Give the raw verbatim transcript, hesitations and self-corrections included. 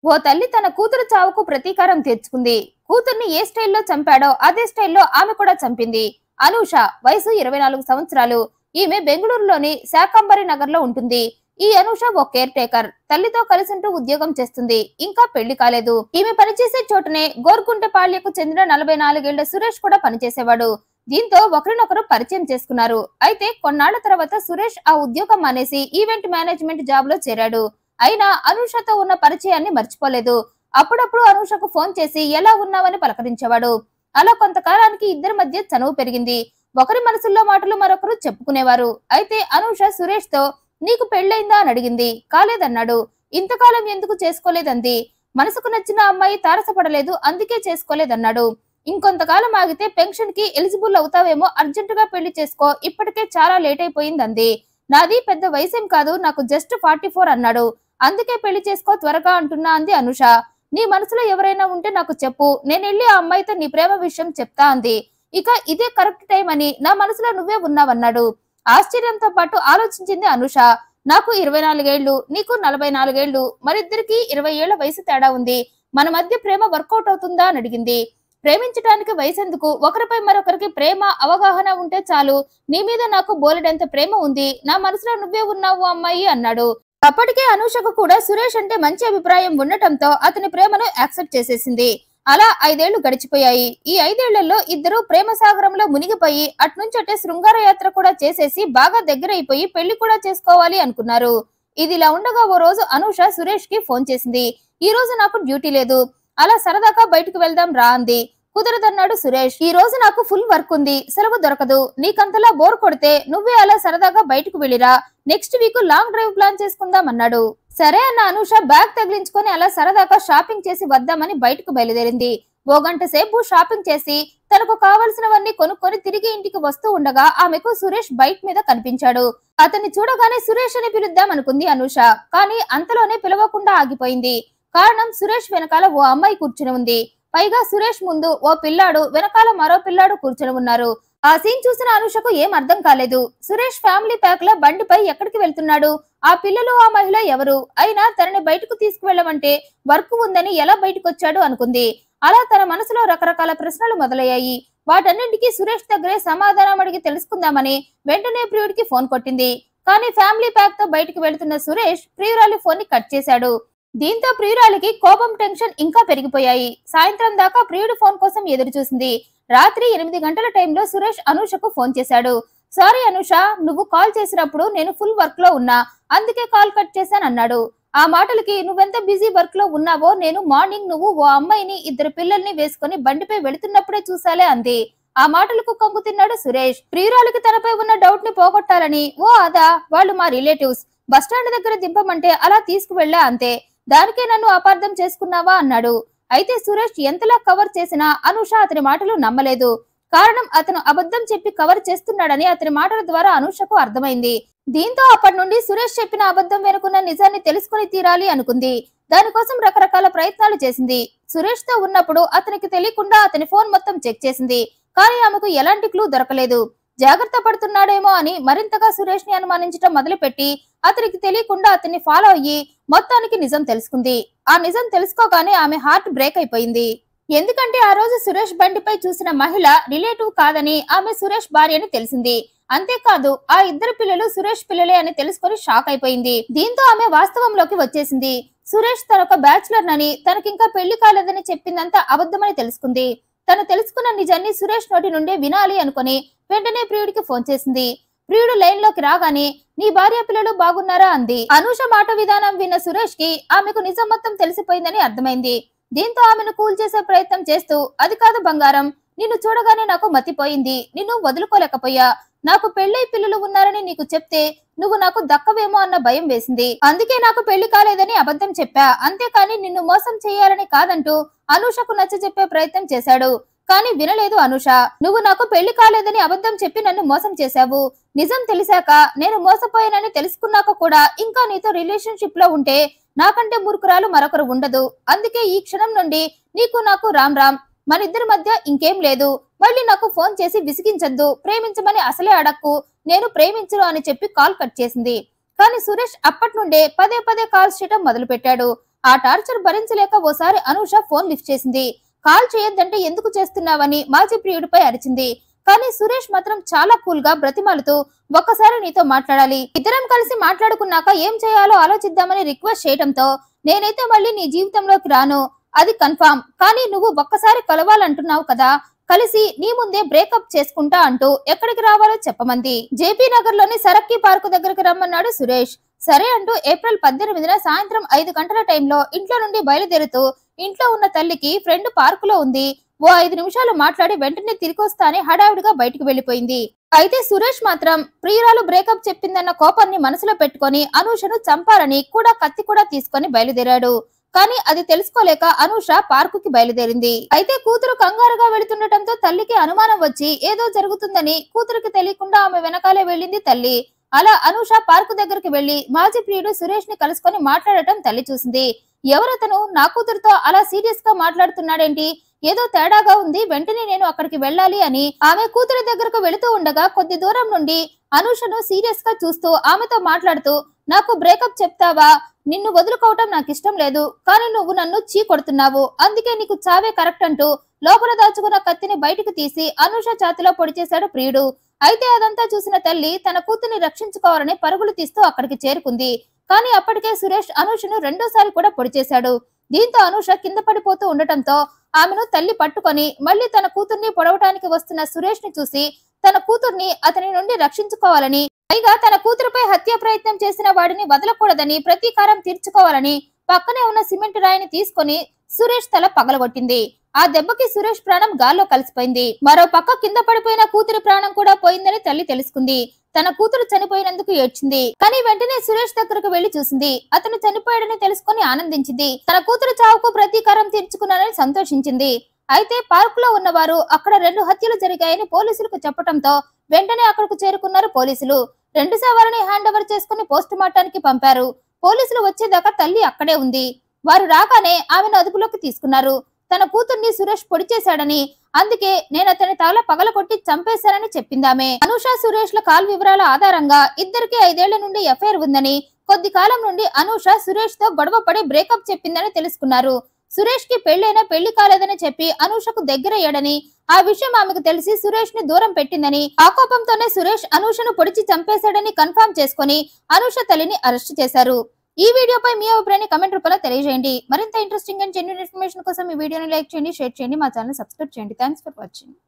ఓ తల్లి తన కూతురు చావుకు ప్రతీకారం తీర్చుకుంది. కూతుర్ని ఏ స్టైల్లో చంపాడో అదే స్టైల్లో ఆమె కూడా చంపింది. అనూష వయసు ఇరవై నాలుగు సంవత్సరాలు. ఈమె బెంగళూరులోని శాకంబరి నగర్ లో ఉంటుంది. ఈ అనూష ఓ కేర్ టేకర్. తల్లితో కలిసింటూ ఉద్యోగం చేస్తుంది. ఇంకా పెళ్లి కాలేదు. ఈమె పనిచేసే చోటనే గోర్గుంటపాళ్యకు చెందిన నలభై నాలుగేళ్ల సురేష్ కూడా పనిచేసేవాడు. దీంతో ఒకరినొకరు పరిచయం చేసుకున్నారు. అయితే కొన్నాళ్ల తర్వాత సురేష్ ఆ ఉద్యోగం మానేసి ఈవెంట్ మేనేజ్మెంట్ జాబ్ లో చేరాడు. అయినా అనూషతో ఉన్న పరిచయాన్ని మర్చిపోలేదు. అప్పుడప్పుడు అనూషకు ఫోన్ చేసి ఎలా ఉన్నావని పలకరించేవాడు. అలా కొంతకాలానికి ఇద్దరి మధ్య చనువు పెరిగింది. ఒకరి మనసుల్లో మాటలు మరొకరు చెప్పుకునేవారు. అయితే అనూష సురేష్ తో నీకు పెళ్లైందా అని అడిగింది. కాలేదన్నాడు. ఇంతకాలం ఎందుకు చేసుకోలేదంది. మనసుకు నచ్చిన అమ్మాయి తారసపడలేదు, అందుకే చేసుకోలేదన్నాడు. ఇంకొంతకాలం ఆగితే పెన్షన్ కి ఎలిజిబుల్ అవుతావేమో, అర్జెంటుగా పెళ్లి చేసుకో, ఇప్పటికే చాలా లేట్ అయిపోయిందంది. నాది పెద్ద వయసేం కాదు, నాకు జస్ట్ ఫార్టీ ఫోర్ అన్నాడు. అందుకే పెళ్లి చేసుకో త్వరగా అంటున్నా అంది అనూష. నీ మనసులో ఎవరైనా ఉంటే నాకు చెప్పు, నేనెళ్ళి ఆ అమ్మాయితో నీ ప్రేమ విషయం చెప్తా అంది. ఇక ఇదే కరెక్ట్ టైం అని నా మనసులో నువ్వే ఉన్నావన్నాడు. ఆశ్చర్యంతో పాటు ఆలోచించింది అనూష. నాకు ఇరవై నాలుగేళ్లు, నీకు నలభై నాలుగేళ్లు, మరిద్దరికి ఇరవై ఏళ్ల వయసు తేడా ఉంది. మన మధ్య ప్రేమ వర్కౌట్ అవుతుందా అని అడిగింది. ప్రేమించడానికి వయసెందుకు, ఒకరిపై మరొకరికి ప్రేమ అవగాహన ఉంటే చాలు. నీ మీద నాకు బోలెడంత ప్రేమ ఉంది, నా మనసులో నువ్వే ఉన్నావు అమ్మాయి అన్నాడు. అప్పటికే అనూషకు కూడా సురేష్ అంటే మంచి అభిప్రాయం ఉండటంతో అతని ప్రేమను యాక్సెప్ట్ చేసేసింది. అలా ఐదేళ్లు గడిచిపోయాయి. ఈ ఐదేళ్లలో ఇద్దరు ప్రేమ సాగరంలో మునిగిపోయి అట్నుంచటే శృంగార యాత్ర కూడా చేసేసి బాగా దగ్గరైపోయి పెళ్లి కూడా చేసుకోవాలి అనుకున్నారు. ఇదిలా ఉండగా ఓ రోజు అనూష సురేష్ కి ఫోన్ చేసింది. ఈ రోజు నాకు డ్యూటీ లేదు, అలా సరదాగా బయటకు వెళ్దాం రా అంది. కుదరదన్నాడు సురేష్. ఈ రోజు నాకు ఫుల్ వర్క్ ఉంది, సెలవు దొరకదు. నీకంతలా బోర్ కొడితే నువ్వే అలా సరదాగా బయటకు వెళ్ళిరా, next week long drive plan చేసుకుందాం అన్నాడు. సరే అన్న అనూష బ్యాగ్ తగిలించుకొని అలా సరదాగా షాపింగ్ చేసి వద్దామని బయటకు బయలుదేరింది. ఓ గంట సేపు షాపింగ్ చేసి తనకు కావలసినవన్నీ కొనుక్కొని తిరిగి ఇంటికి వస్తూ ఉండగా ఆమెకు సురేష్ బైక్ మీద కనిపించాడు. అతన్ని చూడగానే సురేష్ అని పిలుద్దాం అనుకుంది అనూష. కానీ అంతలోనే పిలవకుండా ఆగిపోయింది. కారణం సురేష్ వెనకాల ఓ అమ్మాయి కూర్చుని ఉంది. పైగా సురేష్ ముందు ఓ పిల్లాడు, వెనకాల మరో పిల్లాడు కూర్చుని ఉన్నారు. ఆ సీన్ చూసిన అనూషకు ఏం అర్థం కాలేదు. సురేష్ ఫ్యామిలీ ప్యాక్ లో బండిపై ఎక్కడికి వెళ్తున్నాడు, ఆ పిల్లలు ఆ మహిళ ఎవరు, అయినా తనని బయటకు తీసుకువెళ్లమంటే వర్క్ ఉందని ఎలా బయటకు వచ్చాడు అనుకుంది. అలా తన మనసులో రకరకాల ప్రశ్నలు మొదలయ్యాయి. వాటన్నింటికీ సురేష్ దగ్గరే సమాధానం అడిగి తెలుసుకుందామని వెంటనే ప్రియుడికి ఫోన్ కొట్టింది. కానీ ఫ్యామిలీ ప్యాక్ తో బయటకు వెళ్తున్న సురేష్ ప్రియురాలి ఫోన్ ని కట్ చేశాడు. దీంతో ప్రియురాలికి కోపం, టెన్షన్ ఇంకా పెరిగిపోయాయి. సాయంత్రం దాకా ప్రియుడి ఫోన్ కోసం ఎదురు చూసింది. రాత్రి ఎనిమిది గంటల టైంలో సురేష్ అనూషకు ఫోన్ చేశాడు. సారీ అనూష, నువ్వు కాల్ చేసినప్పుడు నేను ఫుల్ వర్క్ లో ఉన్నా, అందుకే కాల్ కట్ చేశానన్నాడు. ఆ మాటలకి నువ్వెంత బిజీ వర్క్ లో ఉన్నావో నేను మార్నింగ్ నువ్వు ఓ అమ్మాయిని ఇద్దరు పిల్లల్ని వేసుకుని బండిపై వెళుతున్నప్పుడే చూసాలే అంది. ఆ మాటలకు కంగు తిన్నాడు సురేష్. ప్రియురాలికి తనపై ఉన్న డౌట్ ని పోగొట్టాలని ఓ అదా, వాళ్ళు మా రిలేటివ్స్, బస్టాండ్ దగ్గర దింపమంటే అలా తీసుకువెళ్ళా అంతే, దానికే నన్ను అపార్థం చేసుకున్నావా అన్నాడు. అయితే సురేష్ ఎంతలా కవర్ చేసినా అనూష అతని మాటలు నమ్మలేదు. కారణం అతను అబద్ధం చెప్పి కవర్ చేస్తున్నాడని అతని మాటల ద్వారా అనూషకు అర్థమైంది. దీంతో అప్పటి నుండి సురేష్ చెప్పిన అబద్ధం వెనుకున్న నిజాన్ని తెలుసుకుని తీరాలి అనుకుంది. దానికోసం రకరకాల ప్రయత్నాలు చేసింది. సురేష్ తో ఉన్నప్పుడు అతనికి తెలియకుండా అతని ఫోన్ మొత్తం చెక్ చేసింది. కానీ ఆమెకు ఎలాంటి క్లూ దొరకలేదు. జాగ్రత్త పడుతున్నాడేమో అని మరింతగా సురేష్ ని అనుమానించడం మొదలుపెట్టి అతనికి తెలియకుండా అతన్ని ఫాలో అయ్యి మొత్తానికి నిజం తెలుసుకుంది. ఆ నిజం తెలుసుకోగానే ఆమె హార్ట్ బ్రేక్ అయిపోయింది. ఎందుకంటే ఆ రోజు సురేష్ బండిపై చూసిన మహిళ రిలేటివ్ కాదని ఆమె సురేష్ భార్య అని తెలిసింది. అంతేకాదు ఆ ఇద్దరు పిల్లలు సురేష్ పిల్లలే అని తెలుసుకొని షాక్ అయిపోయింది. దీంతో ఆమె వాస్తవంలోకి వచ్చేసింది. సురేష్ తనొక బ్యాచులర్ నని, తనకింకా పెళ్లి కాలేదని చెప్పిందంతా అబద్ధమని తెలుసుకుంది. తను తెలుసుకున్న నిజాన్ని సురేష్ నోటి నుండే వినాలి అనుకుని వెంటనే ప్రియుడికి ఫోన్ చేసింది. ప్రియుడు లైన్ లోకి రాగానే నీ భార్య పిల్లలు బాగున్నారా అంది. అనూష మాట విధానం విన్న సురేష్ కి ఆమెకు నిజం మొత్తం తెలిసిపోయిందని అర్థమైంది. దీంతో ఆమెను కూల్ చేసే ప్రయత్నం చేస్తూ అది కాదు బంగారం, నిన్ను చూడగానే నాకు మతిపోయింది, నిన్ను వదులుకోలేకపోయా, నాకు పెళ్లై పిల్లలు ఉన్నారని నీకు చెప్తే నువ్వు నాకు దక్కవేమో అన్న భయం వేసింది, అందుకే నాకు పెళ్లి కాలేదని అబద్ధం చెప్పా, అంతేకాని నిన్ను మోసం చేయాలని కాదంటూ అనూషకు నచ్చ చెప్పే ప్రయత్నం చేశాడు. కానీ వినలేదు అనూష. నువ్వు నాకు పెళ్లి కాలేదని అబద్ధం చెప్పి నన్ను మోసం చేశావు. నిజం తెలిసాక, నేను మోసపోయానని తెలుసుకున్నాక కూడా ఇంకా నీతో రిలేషన్షిప్ లో ఉంటే నాకంటే మూర్ఖురాలు మరొకరు ఉండదు. అందుకే ఈ క్షణం నుండి నీకు నాకు రామ్ రామ్, మనిద్దరి మధ్య ఇంకేం లేదు. మళ్ళీ నాకు ఫోన్ చేసి విసిగించద్దు, ప్రేమించమని అసలే అడక్కు, నేను ప్రేమించను అని చెప్పి కాల్ కట్ చేసింది. కానీ సురేష్ అప్పటి నుండే పదే పదే కాల్స్ చేయడం మొదలు పెట్టాడు. ఆ టార్చర్ భరించలేక ఓసారి అనూష ఫోన్ లిఫ్ట్ చేసింది. కాల్ చేయొద్దంటే ఎందుకు చేస్తున్నావని మాజీ ప్రియుడిపై అరిచింది. కానీ సురేష్ మాత్రం చాలా కూల్ గా బ్రతిమాలుతూ ఒక్కసారి నీతో మాట్లాడాలి, ఇద్దరం కలిసి మాట్లాడుకున్నాక ఏం చేయాలో ఆలోచిద్దామని రిక్వెస్ట్ చేయడంతో నేనైతే మళ్ళీ నీ జీవితంలోకి రాను, అది కన్ఫామ్. కానీ నువ్వు ఒక్కసారి కలవాలంటున్నావు కదా, కలిసి నీ ముందే బ్రేకప్ చేసుకుంటా అంటూ ఎక్కడికి రావాలో చెప్పమంది. జేపీ నగర్ లోని సరక్కి పార్కు దగ్గరికి రమ్మన్నాడు సురేష్. సరే అంటూ ఏప్రిల్ పద్దెనిమిదిన సాయంత్రం ఐదు గంటల టైంలో ఇంట్లో నుండి బయలుదేరుతూ ఇంట్లో ఉన్న తల్లికి ఫ్రెండ్ పార్కులో ఉంది, ఓ ఐదు నిమిషాలు మాట్లాడి వెంటనే తిరిగి వస్తానే హడావిడిగా బయటకు వెళ్లిపోయింది. అయితే సురేష్ మాత్రం ప్రియురాలు బ్రేకప్ చెప్పిందన్న కోపాన్ని మనసులో పెట్టుకుని అనూషను చంపాలని కూడా కత్తి కూడా తీసుకొని బయలుదేరాడు. కానీ అది తెలుసుకోలేక అనూష పార్కుకి బయలుదేరింది. అయితే కూతురు కంగారుగా వెళుతుండటంతో తల్లికి అనుమానం వచ్చి ఏదో జరుగుతుందని కూతురికి తెలియకుండా ఆమె వెనకాలే వెళ్ళింది తల్లి. అలా అనూష పార్కు దగ్గరికి వెళ్లి మాజీ ప్రియుడు సురేష్ ని కలుసుకొని మాట్లాడటం తల్లి చూసింది. ఎవరతను నా కూతురుతో అలా సీరియస్ గా మాట్లాడుతున్నాడేంటి, ఏదో తేడాగా ఉంది, వెంటనే నేను అక్కడికి వెళ్ళాలి అని ఆమె కూతురి దగ్గరకు వెళుతూ ఉండగా కొద్ది దూరం నుండి అనూషను సీరియస్ గా చూస్తూ ఆమెతో మాట్లాడుతూ నాకు బ్రేకప్ చెప్తావా, నిన్ను వదులుకోవటం నాకు ఇష్టం లేదు, కానీ నువ్వు నన్ను చీ కొడుతున్నావు, అందుకే నీకు చావే కరెక్ట్ అంటూ లోపల దాచుకున్న కత్తిని బయటకు తీసి అనూష ఛాతిలో పొడి చేశాడు ప్రియుడు. అయితే అదంతా చూసిన తల్లి తన కూతుర్ని రక్షించుకోవాలని పరుగులు తీస్తూ అక్కడికి చేరుకుంది. కానీ అప్పటికే సురేష్ అనూషను రెండోసారి కూడా పొడి చేశాడు. దీంతో అనూష కింద పడిపోతూ ఉండటంతో ఆమెను తల్లి పట్టుకొని మళ్లీ తన కూతుర్ని పొడవటానికి వస్తున్న సురేష్ ని చూసి తన కూతుర్ని అతని నుండి రక్షించుకోవాలని, పైగా తన కూతురుపై హత్య ప్రయత్నం చేసిన వాడిని వదలకూడదని, ప్రతీకారం తీర్చుకోవాలని పక్కనే ఉన్న సిమెంట్ రాయిని తీసుకొని సురేష్ తల పగలగొట్టింది. ఆ దెబ్బకి సురేష్ ప్రాణం గాల్లో కలిసిపోయింది. మరో పక్క కింద పడిపోయిన కూతురి ప్రాణం కూడా పోయిందని తల్లి తెలుసుకుంది. తన కూతురు చనిపోయినందుకు ఏడ్చింది. కానీ వెంటనే సురేష్ దగ్గరకు వెళ్లి చూసింది. అతను చనిపోయాడని తెలుసుకుని ఆనందించింది. తన కూతురు చావుకు ప్రతీకారం తీర్చుకున్నానని సంతోషించింది. అయితే పార్క్ లో ఉన్నవారు అక్కడ రెండు హత్యలు జరిగాయని పోలీసులకు చెప్పడంతో వెంటనే అక్కడకు చేరుకున్నారు పోలీసులు. రెండు శవాలని హ్యాండ్ ఓవర్ చేసుకుని పోస్ట్ మార్టానికి పంపారు. పోలీసులు వచ్చేదాకా తల్లి అక్కడే ఉంది. వారు రాగానే ఆమెను అదుపులోకి తీసుకున్నారు. తన కూతుర్ని సురేష్ పొడి చేశాడని, అందుకే నేను అతని తల పగలకొట్టి చంపేశానని చెప్పిందామే. అనూష సురేష్ ల కాల్ వివరాల ఆధారంగా ఇద్దరికి ఐదేళ్ల నుండి ఎఫ్ఐఆర్ ఉందని, కొద్ది కాలం నుండి అనూష సురేష్ తో గొడవ పడి బ్రేకప్ చెప్పిందని తెలుసుకున్నారు. సురేష్ కి పెళ్లైనా పెళ్లి కాలేదని చెప్పి అనూషకు దగ్గరయ్యాడని, ఆ విషయం ఆమెకు తెలిసి సురేష్ ని దూరం పెట్టిందని, ఆ కోపంతోనే సురేష్ అనూషను పొడిచి చంపేశాడని కన్ఫర్మ్ చేసుకుని అనూష తల్లిని అరెస్ట్ చేశారు. ఈ వీడియోపై మీ అభిప్రాయాన్ని కమెంట్ రూపంలో తెలియజేయండి. మరింత ఇంట్రెస్టింగ్ అండ్ జెన్యూన్ ఇన్ఫర్మేషన్ కోసం ఈ వీడియోని లైక్ చేయండి, షేర్ చేయండి, మా ఛానల్ సబ్స్క్రైబ్ చేయండి. Thanks for watching.